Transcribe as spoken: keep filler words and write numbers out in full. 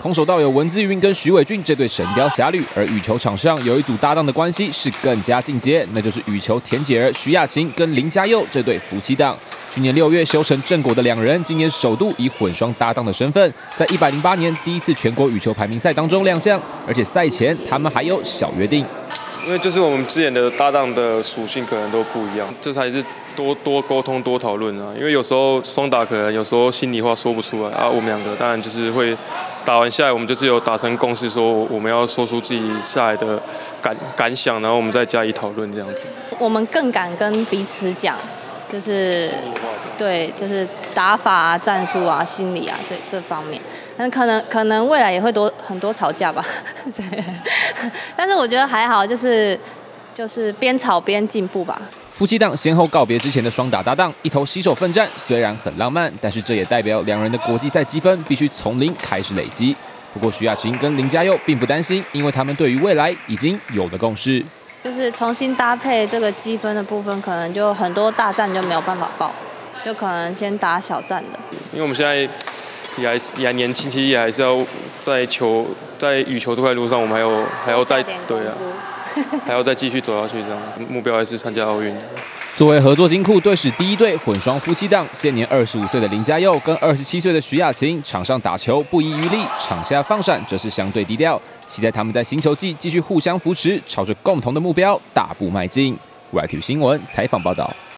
空手道有文姿云跟徐伟俊这对神雕侠侣，而羽球场上有一组搭档的关系是更加进阶，那就是羽球田姐儿徐雅琴跟林嘉佑这对夫妻档。去年六月修成正果的两人，今年首度以混双搭档的身份，在一百零八年第一次全国羽球排名赛当中亮相，而且赛前他们还有小约定。 因为就是我们之前的搭档的属性可能都不一样，就是还是多多沟通、多讨论啊。因为有时候双打可能有时候心里话说不出来啊，我们两个当然就是会打完下来，我们就是有达成共识，说我们要说出自己下来的感感想，然后我们再加以讨论这样子。 我们更敢跟彼此讲。就是对，就是打法啊、战术啊、心理啊这这方面，但可能可能未来也会多很多吵架吧，对。但是我觉得还好，就是就是边吵边进步吧。 夫妻档先后告别之前的双打搭档，一头携手奋战，虽然很浪漫，但是这也代表两人的国际赛积分必须从零开始累积。不过徐雅琴跟林嘉佑并不担心，因为他们对于未来已经有了共识。 就是重新搭配这个积分的部分，可能就很多大战就没有办法报，就可能先打小战的。 因为我们现在也还也还年轻，其实也还是要在球在羽球这块路上，我们还有还要再对啊，还要再继续走下去，这样目标还是参加奥运。 作为合作金库队史第一对混双夫妻档，现年二十五岁的林嘉佑跟二十七岁的徐雅琴，场上打球不遗余力，场下放闪则是相对低调。期待他们在新球季继续互相扶持，朝着共同的目标大步迈进。Y T V新闻采访报道。